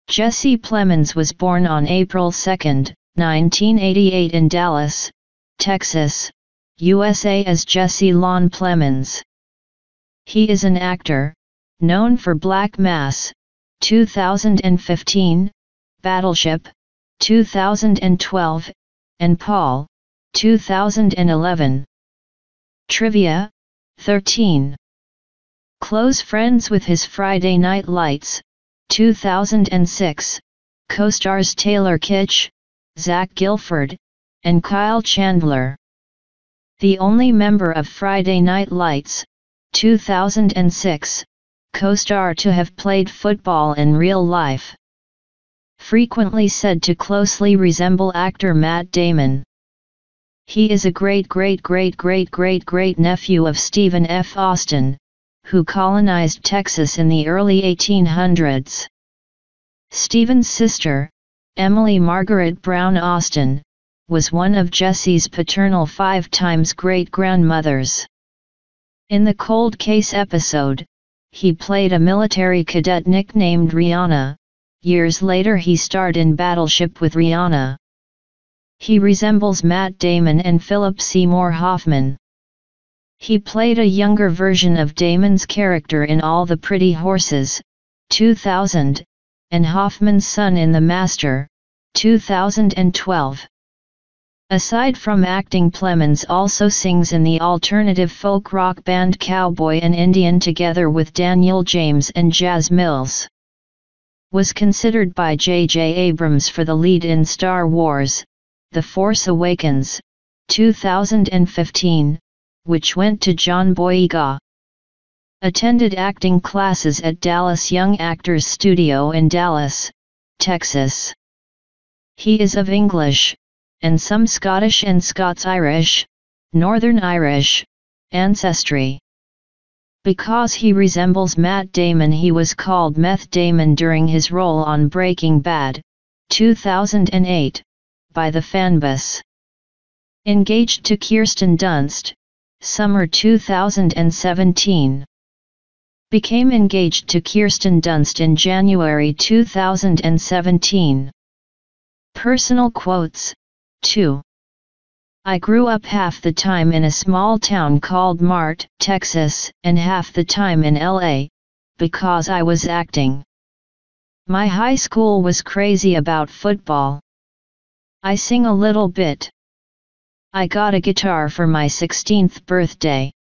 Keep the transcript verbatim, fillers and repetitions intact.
Jesse Plemons was born on April second, nineteen eighty-eight in Dallas, Texas, U S A as Jesse Lon Plemons. He is an actor, known for Black Mass, two thousand fifteen, Battleship, two thousand twelve, and Paul, two thousand eleven. Trivia, thirteen. Close friends with his Friday Night Lights, two thousand six, co-stars Taylor Kitsch, Zach Gilford, and Kyle Chandler. The only member of Friday Night Lights, two thousand six, co-star to have played football in real life. Frequently said to closely resemble actor Matt Damon. He is a great-great-great-great-great-great nephew of Stephen F. Austin, who colonized Texas in the early eighteen hundreds. Stephen's sister, Emily Margaret Brown Austin, was one of Jesse's paternal five times great-grandmothers. In the Cold Case episode, he played a military cadet nicknamed Rihanna. Years later he starred in Battleship with Rihanna. He resembles Matt Damon and Philip Seymour Hoffman. He played a younger version of Damon's character in All the Pretty Horses, two thousand, and Hoffman's son in The Master, two thousand twelve. Aside from acting, Plemons also sings in the alternative folk rock band Cowboy and Indian together with Daniel James and Jazz Mills. Was considered by J J Abrams for the lead in Star Wars, The Force Awakens, two thousand fifteen, which went to John Boyega. Attended acting classes at Dallas Young Actors Studio in Dallas, Texas. He is of English, and some Scottish and Scots-Irish, Northern Irish, ancestry. Because he resembles Matt Damon, he was called Meth Damon during his role on Breaking Bad, two thousand eight, by the fanbase. Engaged to Kirsten Dunst, summer two thousand seventeen. Became engaged to Kirsten Dunst in January two thousand seventeen. Personal quotes, two. I grew up half the time in a small town called Mart, Texas, and half the time in L A, because I was acting. My high school was crazy about football. I sing a little bit. I got a guitar for my sixteenth birthday.